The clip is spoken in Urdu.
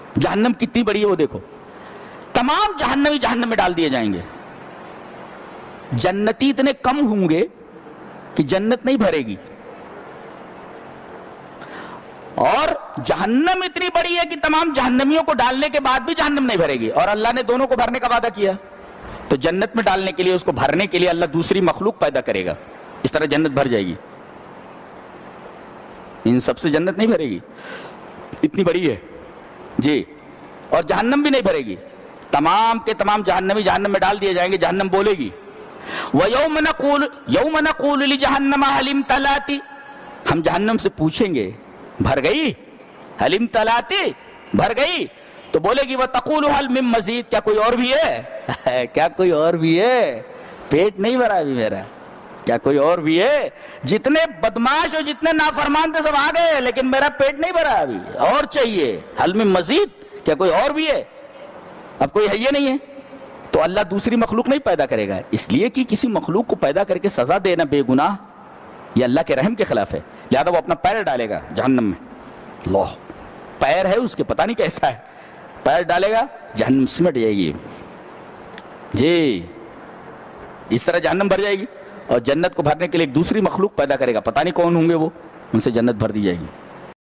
جہنم کتنی بڑی ہے وہ دیکھو. تمام جہنمی جہنم میں ڈال دیے جائیں گے. جنتی اتنے کم ہوں گے کہ جنت نہیں بھرے گی، اور جہنم اتنی بڑی ہے کہ تمام جہنمیوں کو ڈالنے کے بعد بھی جہنم نہیں بھرے گی. اور اللہ نے دونوں کو بھرنے کا وعدہ کیا، تو جنت میں ڈالنے کے لیے، اس کو بھرنے کے لیے اللہ دوسری مخلوق پیدا کرے گا. اس طرح جنت بھر جائے گی. ان سب سے جنت نہیں بھرے گی، اتنی بڑی ہے جی. اور جہنم بھی نہیں بھرے گی. تمام کے تمام جہنمی جہنم میں ڈال دیے جائیں گے. جہنم بولے گی وَيَوْمَ نَقُولُ لِجَهَنَّمَ هَلِ امْتَلَأْتِ، ہم جہنم سے پوچھیں گے بھر گئی؟ هَلِ امْتَلَأْتِ، بھر گئی؟ تو بولے گی وَتَقُولُ هَلْ مِن مَزِيدٍ، کیا کوئی اور بھی ہے؟ کیا کوئی اور بھی ہے؟ پیٹ نہیں بھرا ابھی میرا، کیا کوئی اور بھی ہے؟ جتنے بدماش اور جتنے نافرمان تھے سب آ گئے، لیکن میرا پیٹ نہیں بھرا ابھی، اور چاہیے. هَلْ مِن مَزِيدٍ، کیا کوئی اور بھی ہے؟ اب کوئی ہے یہ نہیں ہے. تو اللہ دوسری مخلوق نہیں پیدا کرے گا، اس لیے کہ کسی مخلوق کو پیدا کر کے سزا دینا بے گناہ یہ اللہ کے رحم کے خلاف ہے. لہذا وہ اپنا پیر ڈالے گا جہنم میں. اللہ پیر ہے اس کے، پتہ نہیں کیسا ہے، پیر ڈالے گا جہنم سمٹ جائے گی جی. اس طرح جہنم بھر جائے گی. اور جنت کو بھرنے کے لیے ایک دوسری مخلوق پیدا کرے گا، پتہ نہیں کون ہوں گے وہ، ان سے جنت بھر دی جائے گی.